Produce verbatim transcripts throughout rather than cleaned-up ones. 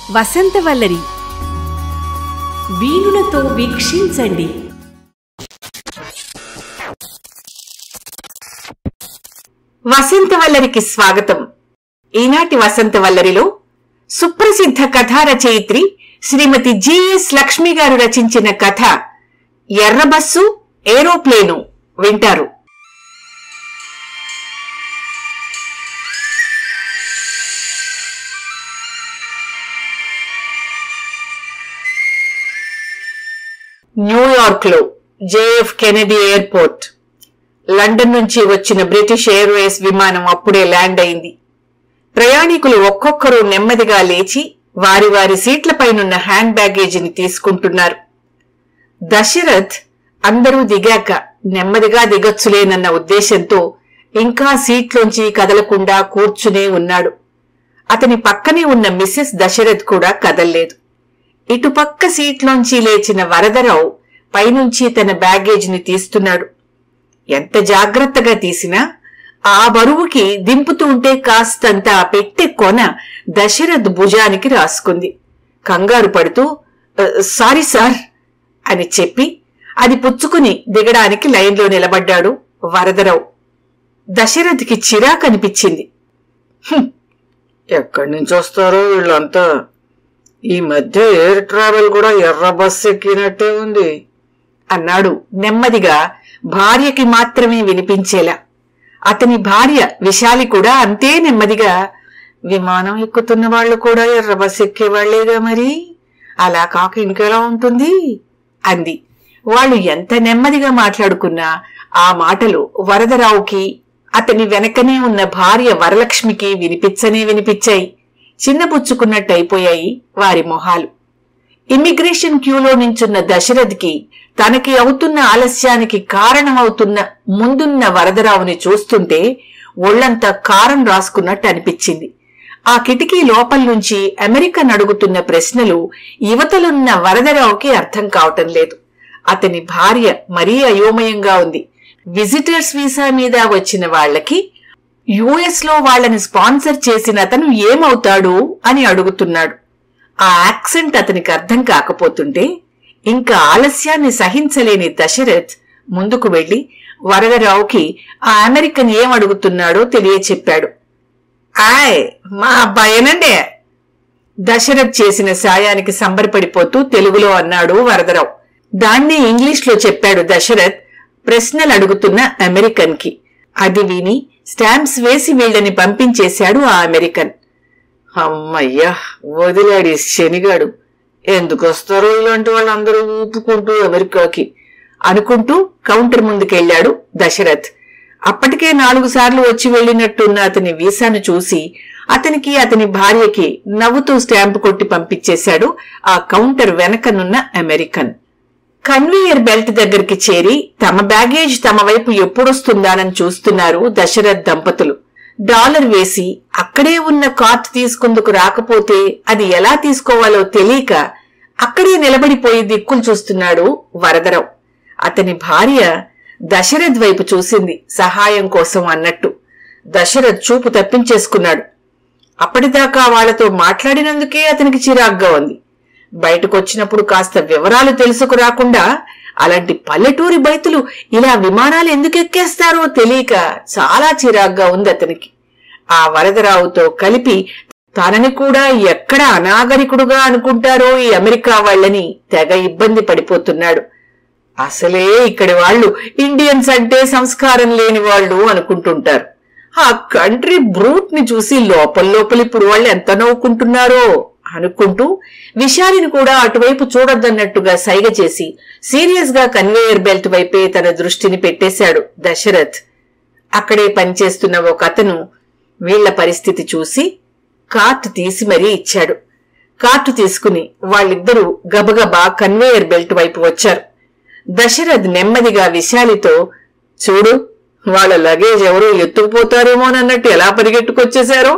వసంతవల్లరి వీణులతో వీక్షించండి. వసంతవల్లరికి స్వాగతం. ఈనాటి వసంతవల్లరిలో సుప్రసిద్ధ కథా రచయిత్రి శ్రీమతి జి ఎస్ లక్ష్మి గారు రచించిన కథ ఎర్రబస్సు ఏరోప్లేను వింటారు. న్యూయార్క్ లో జేఎఫ్ కెనెడీ ఎయిర్పోర్ట్. లండన్ నుంచి వచ్చిన బ్రిటిష్ ఎయిర్వేస్ విమానం అప్పుడే ల్యాండ్ అయింది. ప్రయాణికులు ఒక్కొక్కరు నెమ్మదిగా లేచి వారి వారి సీట్లపైనున్న హ్యాండ్ బ్యాగేజీని తీసుకుంటున్నారు. దశరథ్ అందరూ దిగాక నెమ్మదిగా దిగొచ్చులేనన్న ఉద్దేశంతో ఇంకా సీట్లోంచి కదలకుండా కూర్చునే ఉన్నాడు. అతని పక్కనే ఉన్న మిసెస్ దశరథ్ కూడా కదల్లేదు. ఇటుపక్క సీట్లోంచి లేచిన వరదరావు పైనుంచి తన బ్యాగేజీని తీస్తున్నాడు. ఎంత జాగ్రత్తగా తీసినా ఆ బరువుకి దింపుతూ ఉంటే కాస్తంత ఆ పెట్టె కొన దశరథ్ భుజానికి రాసుకుంది. కంగారు పడుతూ సారీ సార్ అని చెప్పి అది పుచ్చుకుని దిగడానికి లైన్లో నిలబడ్డాడు వరదరావు. దశరథ్కి చిరాకనిపించింది. ఎక్కడి నుంచి వస్తారో వీళ్ళంతా, ఈ మధ్య ఎయిర్ ట్రావెల్ కూడా ఎర్ర బస్సు ఎక్కినట్టే ఉంది అన్నాడు నెమ్మదిగా, భార్యకి మాత్రమే వినిపించేలా. అతని భార్య విశాలి కూడా అంతే నెమ్మదిగా, విమానం ఎక్కుతున్న వాళ్ళు కూడా ఎర్ర బస్సు ఎక్కేవాళ్లేగా, మరి అలా కాక ఇంకెలా ఉంటుంది అంది. వాళ్ళు ఎంత నెమ్మదిగా మాట్లాడుకున్నా ఆ మాటలు వరదరావుకి అతని వెనకనే ఉన్న భార్య వరలక్ష్మికి వినిపించనే వినిపించాయి. చిన్నపుచ్చుకున్నట్టయిపోయాయి వారి మొహాలు. ఇమ్మిగ్రేషన్ క్యూలో నించున్న దశరథ్కి తనకి అవుతున్న ఆలస్యానికి కారణమవుతున్న ముందున్న వరదరావుని చూస్తుంటే ఒళ్లంతా కారం రాసుకున్నట్టు అనిపించింది. ఆ కిటికీ లోపల నుంచి అమెరికన్ అడుగుతున్న ప్రశ్నలు యువతలున్న వరదరావుకి అర్థం కావటం లేదు. అతని భార్య మరీ అయోమయంగా ఉంది. విజిటర్స్ వీసా మీద వచ్చిన వాళ్లకి యుఎస్ లో వాళ్లని స్పాన్సర్ చేసిన అతను ఏమవుతాడు అని అడుగుతున్నాడు. ఆ యాక్సెంట్ అతనికి అర్థం కాకపోతుంటే ఇంకా ఆలస్యాన్ని సహించలేని దశరథ్ ముందుకు వెళ్లి వరదరావుకి ఆ అమెరికన్ ఏం అడుగుతున్నాడో తెలియచెప్పాడు. ఆయ్ మా అబ్బాయేనండి. దశరథ్ చేసిన సాయానికి సంబరపడిపోతూ తెలుగులో అన్నాడు వరదరావు. దాన్ని ఇంగ్లీష్ లో చెప్పాడు దశరథ్ ప్రశ్నలు అడుగుతున్న అమెరికన్ కి. అది విని స్టాంప్స్ వేసి వీళ్ళని పంపించేశాడు ఆ అమెరికన్. అమ్మయ్యా, వదిలాడి శనిగాడు. ఎందుకు వస్తారో ఇలాంటి వాళ్ళందరూ ఊపుకుంటూ అమెరికాకి అనుకుంటూ కౌంటర్ ముందుకెళ్లాడు దశరథ్. అప్పటికే నాలుగు సార్లు వచ్చి వెళ్లినట్టున్న అతని వీసాను చూసి అతనికి అతని భార్యకి నవ్వుతూ స్టాంపు కొట్టి పంపించేశాడు ఆ కౌంటర్ వెనకనున్న అమెరికన్. కన్వేయర్ బెల్ట్ దగ్గరికి చేరి తమ బ్యాగేజ్ తమ వైపు ఎప్పుడొస్తుందానని చూస్తున్నారు దశరథ్ దంపతులు. డాలర్ వేసి అక్కడే ఉన్న కార్ట్ తీసుకుందుకు రాకపోతే అది ఎలా తీసుకోవాలో తెలియక అక్కడే నిలబడిపోయి దిక్కులు చూస్తున్నాడు వరదరావు. అతని భార్య దశరథ్ వైపు చూసింది సహాయం కోసం అన్నట్టు. దశరథ్ చూపు తప్పించేసుకున్నాడు. అప్పటిదాకా వాళ్లతో మాట్లాడినందుకే అతనికి చిరాగ్గా ఉంది. బయటకొచ్చినప్పుడు కాస్త వివరాలు తెలుసుకురాకుండా అలాంటి పల్లెటూరి బైతులు ఇలా విమానాలు ఎందుకు ఎక్కేస్తారో తెలియక చాలా చిరాగ్గా ఉంది అతనికి. ఆ వరదరావుతో కలిపి తనని కూడా ఎక్కడ అనాగరికుడుగా అనుకుంటారో ఈ అమెరికా వాళ్లని తెగ ఇబ్బంది పడిపోతున్నాడు. అసలే ఇక్కడి వాళ్లు ఇండియన్స్ అంటే సంస్కారం లేని వాళ్లు అనుకుంటుంటారు. ఆ కంట్రీ బ్రూట్ ని చూసి లోపల లోపల ఇప్పుడు వాళ్ళు ఎంత నవ్వుకుంటున్నారో అనుకుంటూ విశాలిని కూడా అటువైపు చూడొద్దన్నట్టుగా సైగ చేసి సీరియస్ గా కన్వేయర్ బెల్ట్ వైపే తన దృష్టిని పెట్టేశాడు దశరథ్. అక్కడే పనిచేస్తున్న ఒక అతను వీళ్ల పరిస్థితి చూసి కార్టు తీసి మరీ ఇచ్చాడు. కార్టు తీసుకుని వాళ్ళిద్దరూ గబగబా కన్వేయర్ బెల్ట్ వైపు వచ్చారు. దశరథ్ నెమ్మదిగా విశాలితో, చూడు వాళ్ళ లగేజ్ ఎవరో ఎత్తుకుపోతారేమోనన్నట్టు ఎలా పరిగెట్టుకొచ్చేశారో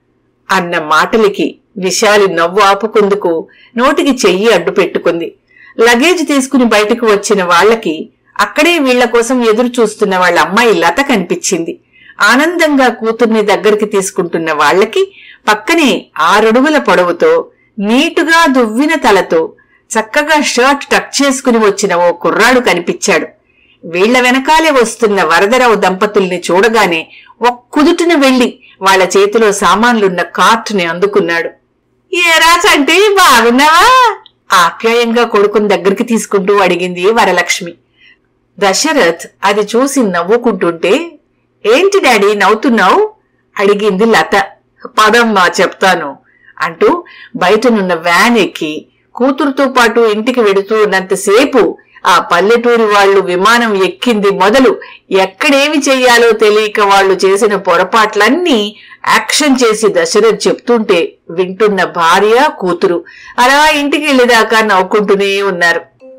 అన్న మాటలకి విశాలి నవ్వు ఆపుకుందుకు నోటికి చెయ్యి అడ్డు పెట్టుకుంది. లగేజ్ తీసుకుని బయటకు వచ్చిన వాళ్లకి అక్కడే వీళ్ల కోసం ఎదురు చూస్తున్న వాళ్ళ అమ్మాయి లత కనిపించింది. ఆనందంగా కూతుర్ని దగ్గరికి తీసుకుంటున్న వాళ్లకి పక్కనే ఆరడుగుల పొడవుతో నీటుగా దువ్విన తలతో చక్కగా షర్ట్ టక్ చేసుకుని వచ్చిన ఓ కుర్రాడు కనిపించాడు. వీళ్ల వెనకాలే వస్తున్న వరదరావు దంపతుల్ని చూడగానే ఒక్కుదుటిన వెళ్లి వాళ్ల చేతిలో సామాన్లున్న కార్టుని అందుకున్నాడు. ఏరా చంటి, బాగున్నావా? ఆప్యాయంగా కొడుకుని దగ్గరికి తీసుకుంటూ అడిగింది వరలక్ష్మి. దశరథ్ అది చూసి నవ్వుకుంటుంటే, ఏంటి డాడీ నవ్వుతున్నావు? అడిగింది లత. పదమ్మా చెప్తాను అంటూ బయటనున్న వ్యాన్ ఎక్కి కూతురుతో పాటు ఇంటికి వెడుతూ ఉన్నంతసేపు ఆ పల్లెటూరి వాళ్లు విమానం ఎక్కింది మొదలు ఎక్కడేమి చెయ్యాలో తెలియక వాళ్లు చేసిన పొరపాట్లన్నీ యాక్షన్ చేసి దశరథ్ చెప్తుంటే వింటున్న భార్య కూతురు అలా ఇంటికి వెళ్లేదాకా నవ్వుకుంటూనే ఉన్నారు.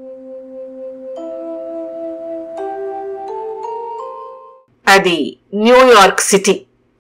అది న్యూయార్క్ సిటీ.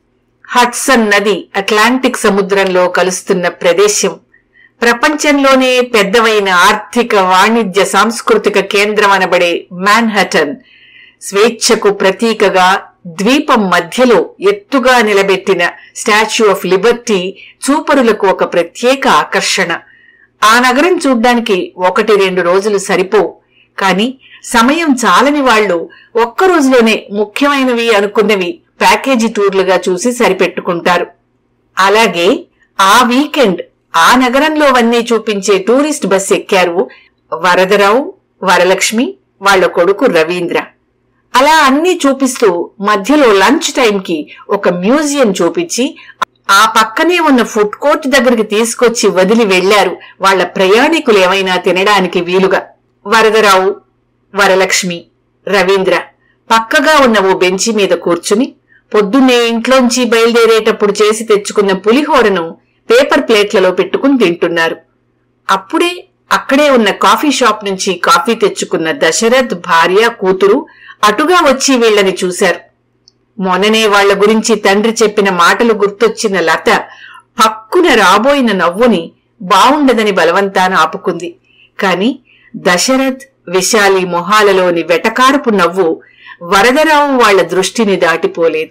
హడ్సన్ నది అట్లాంటిక్ సముద్రంలో కలుస్తున్న ప్రదేశం. ప్రపంచంలోనే పెద్దవైన ఆర్థిక వాణిజ్య సాంస్కృతిక కేంద్రం అనబడే మాన్హాటన్ స్వేచ్ఛకు ప్రతీకగా ద్వీపం మధ్యలో ఎత్తుగా నిలబెట్టిన స్టాచ్యూ ఆఫ్ లిబర్టీ చూపరులకు ఒక ప్రత్యేక ఆకర్షణ. ఆ నగరం చూడ్డానికి ఒకటి రెండు రోజులు సరిపోవు. కాని సమయం చాలని వాళ్లు ఒక్క రోజులోనే ముఖ్యమైనవి అనుకున్నవి ప్యాకేజీ టూర్లుగా చూసి సరిపెట్టుకుంటారు. అలాగే ఆ వీకెండ్ ఆ నగరంలోవన్నీ చూపించే టూరిస్ట్ బస్ ఎక్కారు వరదరావు, వరలక్ష్మి, వాళ్ల కొడుకు రవీంద్ర. అలా అన్నీ చూపిస్తూ మధ్యలో లంచ్ టైంకి ఒక మ్యూజియం చూపించి ఆ పక్కనే ఉన్న ఫుడ్ కోర్ట్ దగ్గరికి తీసుకొచ్చి వదిలి వెళ్లారు వాళ్ల ప్రయాణికులు ఏమైనా తినడానికి వీలుగా. వరదరావు, వరలక్ష్మి, రవీంద్ర పక్కగా ఉన్న ఓ బెంచి మీద కూర్చుని పొద్దున్నే ఇంట్లోంచి బయలుదేరేటప్పుడు చేసి తెచ్చుకున్న పులిహోరను పేపర్ ప్లేట్లలో పెట్టుకుని తింటున్నారు. అప్పుడే అక్కడే ఉన్న కాఫీ షాప్ నుంచి కాఫీ తెచ్చుకున్న దశరథ్ భార్య కూతురు అటుగా వచ్చి వీళ్లని చూశారు. మొన్ననే వాళ్ల గురించి తండ్రి చెప్పిన మాటలు గుర్తొచ్చిన లత పక్కున రాబోయిన నవ్వుని బావుండదని బలవంతాన ఆపుకుంది. కాని దశరథ్, విశాలి మొహాలలోని వెటకారపు నవ్వు వరదరావు వాళ్ల దృష్టిని దాటిపోలేదు.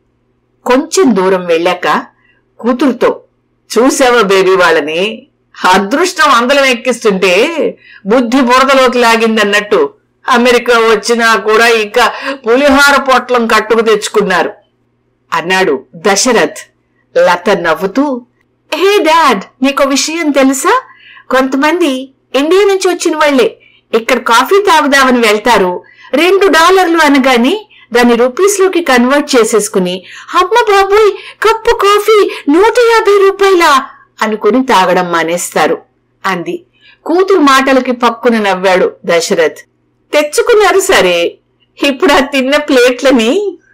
కొంచెం దూరం వెళ్ళాక కూతురుతో, చూసావా బేబీ వాళ్ళని, అదృష్టం అందలం ఎక్కిస్తుంటే బుద్ధి బురదలోకి లాగిందన్నట్టు అమెరికా వచ్చినా కూడా ఇంకా పులిహార పొట్లం కట్టుకు తెచ్చుకున్నారు అన్నాడు దశరథ్. లత నవ్వుతూ, హే డాడ్, నీకో విషయం తెలుసా? కొంతమంది ఇండియా నుంచి వచ్చిన వాళ్లే ఇక్కడ కాఫీ తాగుదామని వెళ్తారు. రెండు డాలర్లు అనగానే దాన్ని రూపీస్ లోకి కన్వర్ట్ చేసేసుకుని అమ్మ బాబోయ్ కప్పు కాఫీ నూట యాభై రూపాయలా అనుకుని తాగడం మానేస్తారు అంది. కూతురు మాటలకి పక్కున నవ్వాడు దశరథ్. తెచ్చుకున్నారు సరే, ఇప్పుడు ఆ తిన్న ప్లేట్లని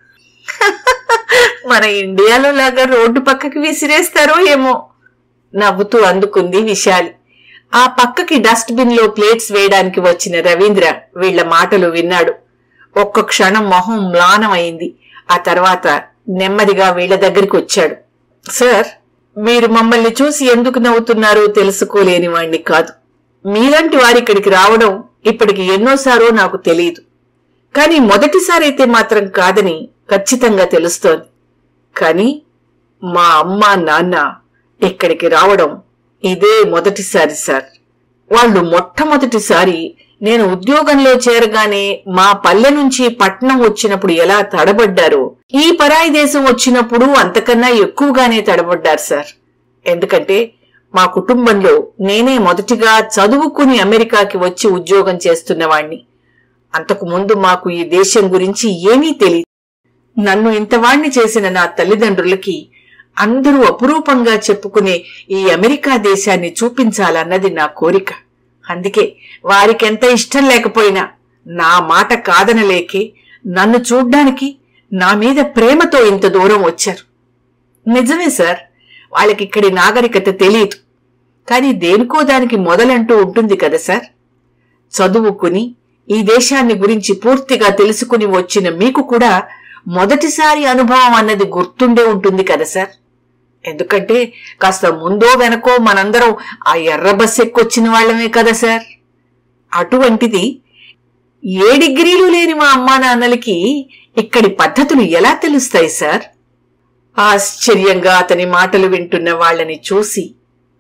మన ఇండియాలో లాగా రోడ్డు పక్కకి విసిరేస్తారో ఏమో నవ్వుతూ అందుకుంది విశాలి. ఆ పక్కకి డస్ట్ బిన్ లో ప్లేట్స్ వేయడానికి వచ్చిన రవీంద్ర వీళ్ల మాటలు విన్నాడు. ఒక్క క్షణం మొహం మ్లానమైంది. ఆ తర్వాత నెమ్మదిగా వీళ్ల దగ్గరికి వచ్చాడు. సార్, మీరు మమ్మల్ని చూసి ఎందుకు నవ్వుతున్నారో తెలుసుకోలేని వాణ్ణి కాదు. మీలాంటి వారిక్కడికి రావడం ఇప్పటికి ఎన్నోసారో నాకు తెలియదు. కాని మొదటిసారైతే మాత్రం కాదని ఖచ్చితంగా తెలుస్తోంది. కాని మా అమ్మ నాన్న ఇక్కడికి రావడం ఇదే మొదటిసారి సార్. వాళ్ళు మొట్టమొదటిసారి నేను ఉద్యోగంలో చేరగానే మా పల్లె నుంచి పట్నం వచ్చినప్పుడు ఎలా తడబడ్డారో ఈ పరాయి దేశం వచ్చినప్పుడు అంతకన్నా ఎక్కువగానే తడబడ్డారు సార్. ఎందుకంటే మా కుటుంబంలో నేనే మొదటిగా చదువుకుని అమెరికాకి వచ్చి ఉద్యోగం చేస్తున్నవాణ్ణి. అంతకు ముందు మాకు ఈ దేశం గురించి ఏమీ తెలియదు. నన్ను ఇంతవాణ్ణి చేసిన నా తల్లిదండ్రులకి అందరూ అపురూపంగా చెప్పుకునే ఈ అమెరికా దేశాన్ని చూపించాలన్నది నా కోరిక. అందుకే వారికెంత ఇష్టం లేకపోయినా నా మాట కాదనలేకే నన్ను చూడ్డానికి నా మీద ప్రేమతో ఇంత దూరం వచ్చారు. నిజమే సార్, వాళ్ళకిక్కడి నాగరికత తెలియదు. కాని దేనికో దానికి మొదలంటూ ఉంటుంది కదా సార్. చదువుకుని ఈ దేశాన్ని గురించి పూర్తిగా తెలుసుకుని వచ్చిన మీకు కూడా మొదటిసారి అనుభవం అన్నది గుర్తుండే ఉంటుంది కదా సార్. ఎందుకంటే కాస్త ముందో వెనకో మనందరం ఆ ఎర్ర బస్ ఎక్కొచ్చిన వాళ్లమే కదా సార్. అటువంటిది ఏ డిగ్రీలు లేని మా అమ్మా నాన్నలకి ఇక్కడి పద్ధతులు ఎలా తెలుస్తాయి సార్? ఆశ్చర్యంగా అతని మాటలు వింటున్న వాళ్లని చూసి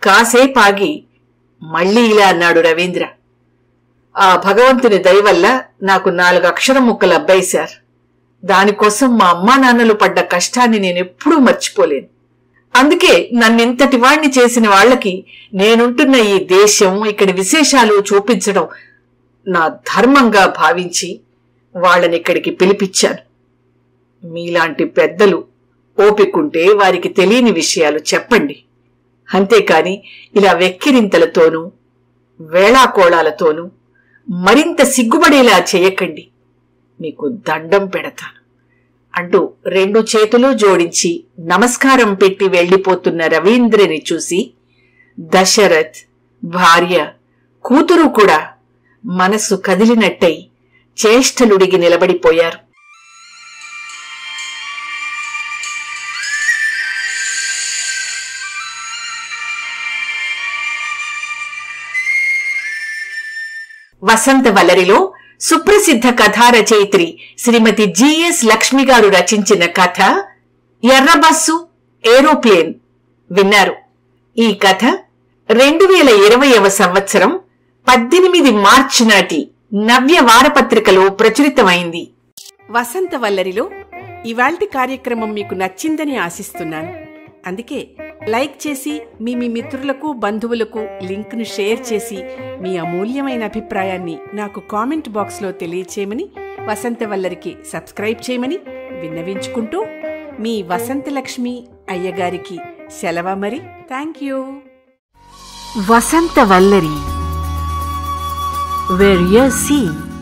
కాసేపాగి మళ్లీ ఇలా అన్నాడు రవీంద్ర. ఆ భగవంతుని దయ వల్ల నాకు నాలుగు అక్షర ముక్కలు అబ్బాయి సార్. దానికోసం మా అమ్మా నాన్నలు పడ్డ కష్టాన్ని నేనెప్పుడూ మర్చిపోలేను. అందుకే నన్నింతటి వాణ్ణి చేసిన వాళ్లకి నేనుంటున్న ఈ దేశం, ఇక్కడి విశేషాలు చూపించడం నా ధర్మంగా భావించి వాళ్ళని ఇక్కడికి పిలిపించాను. మీలాంటి పెద్దలు ఓపికంటే వారికి తెలియని విషయాలు చెప్పండి. అంతేకాని ఇలా వెక్కిరింతలతోనూ వేళాకోళాలతోనూ మరింత సిగ్గుపడేలా చేయకండి. మీకు దండం పెడతాను అంటూ రెండు చేతులు జోడించి నమస్కారం పెట్టి వెళ్లిపోతున్న రవీంద్రని చూసి దశరథ్, భార్య, కూతురు కూడా మనసు కదిలినట్టయి చేష్టలుడిగి నిలబడిపోయారు. వసంత వల్లరిలో సుప్రసిద్ధ కథా రచయిత్రి శ్రీమతి జి ఎస్ లక్ష్మి గారు రచించిన కథ ఎర్రబస్సు ఏరోప్లేన్ విన్నారు. ఈ కథ రెండు వేల ఇరవైవ సంవత్సరం పద్దెనిమిది మార్చి నాటి నవ్య వారపత్రికలో ప్రచురితమైంది. వసంత వల్లరిలో ఇవాల్టి కార్యక్రమం మీకు నచ్చిందని ఆశిస్తున్నాను. అందుకే లైక్ చేసి మీ మీ మిత్రులకు, బంధువులకు లింక్ను షేర్ చేసి మీ అమూల్యమైన అభిప్రాయాన్ని నాకు కామెంట్ బాక్స్లో తెలియచేయమని, వసంత వల్లరికి సబ్స్క్రైబ్ చేయమని విన్నవించుకుంటూ మీ వసంతలక్ష్మి అయ్యగారికి సెలవు. మరి thank you. Vasanta Vallari, where you see